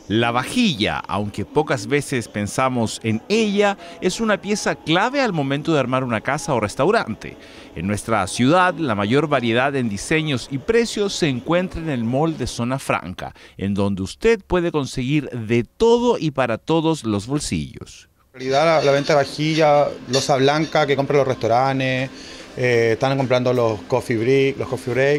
La vajilla, aunque pocas veces pensamos en ella, es una pieza clave al momento de armar una casa o restaurante. En nuestra ciudad, la mayor variedad en diseños y precios se encuentra en el Mall de Zona Franca, en donde usted puede conseguir de todo y para todos los bolsillos. En realidad la venta de vajilla, loza blanca que compran los restaurantes, están comprando los coffee break.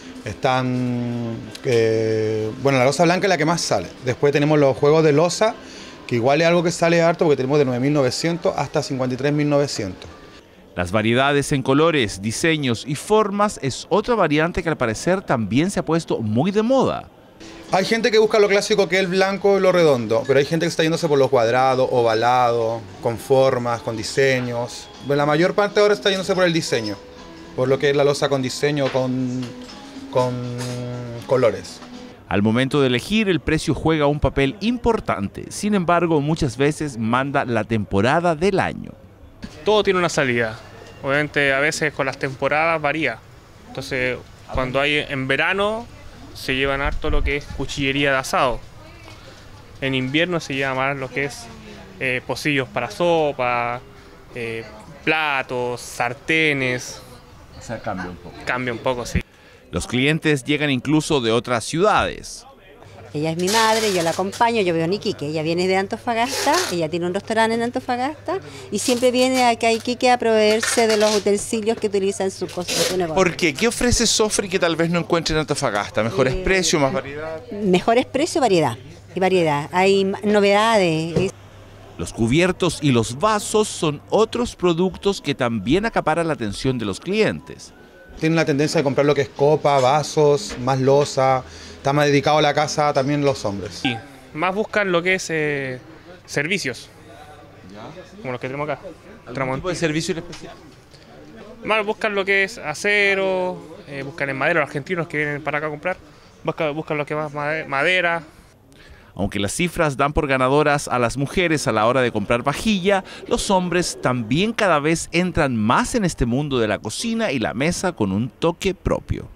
Bueno, la loza blanca es la que más sale. Después tenemos los juegos de loza, que igual es algo que sale harto porque tenemos de 9.900 hasta 53.900. Las variedades en colores, diseños y formas es otra variante que al parecer también se ha puesto muy de moda. Hay gente que busca lo clásico, que es el blanco y lo redondo, pero hay gente que está yéndose por los cuadrados, ovalados, con formas, con diseños. La mayor parte ahora está yéndose por el diseño, por lo que es la loza con diseño, con colores. Al momento de elegir, el precio juega un papel importante. Sin embargo, muchas veces manda la temporada del año. Todo tiene una salida. Obviamente, a veces con las temporadas varía. Entonces, cuando hay en verano, se llevan harto lo que es cuchillería de asado. En invierno se lleva más lo que es pocillos para sopa, platos, sartenes. O sea, cambia un poco. Cambia un poco, sí. Los clientes llegan incluso de otras ciudades. Ella es mi madre, yo la acompaño, yo veo a Iquique, ella viene de Antofagasta, ella tiene un restaurante en Antofagasta y siempre viene acá a Iquique a proveerse de los utensilios que utiliza en su negocio. ¿Por qué? ¿Qué ofrece Sofri que tal vez no encuentre en Antofagasta? ¿Mejores precios, más variedad? Mejores precios, variedad. Hay novedades. Los cubiertos y los vasos son otros productos que también acaparan la atención de los clientes. Tienen la tendencia de comprar lo que es copa, vasos, más loza. Está más dedicado a la casa también los hombres. Sí, más buscan lo que es servicios, como los que tenemos acá. ¿Algún tipo de servicio en especial? Más buscan lo que es acero, buscan en madera, los argentinos que vienen para acá a comprar, buscan lo que más madera. Aunque las cifras dan por ganadoras a las mujeres a la hora de comprar vajilla, los hombres también cada vez entran más en este mundo de la cocina y la mesa con un toque propio.